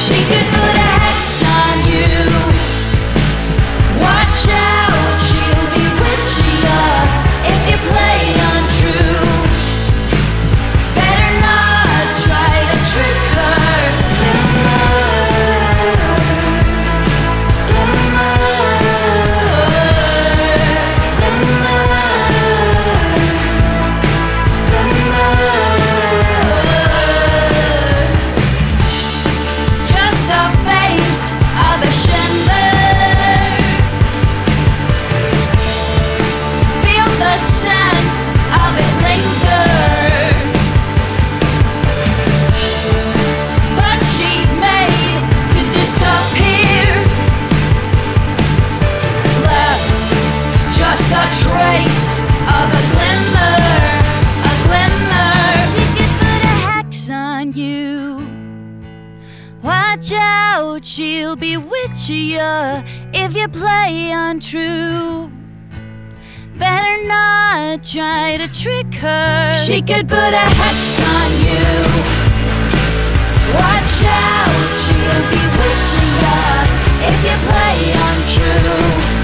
She could put a hex on you. Watch out, she'll be witchier if you play untrue. Better not try to trick her. Just a fate of a shimmer. Feel the sense of it linger. But she's made to disappear. Left just a trace of a glimmer, a glimmer. She could put a hex on you. Watch out, she'll be witchier if you play untrue. Better not try to trick her. She could put a hex on you. Watch out, she'll be witchier if you play untrue.